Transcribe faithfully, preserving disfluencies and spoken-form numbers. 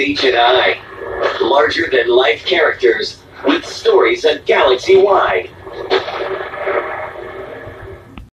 Galaxy Jedi. Larger-than-life characters with stories a galaxy-wide.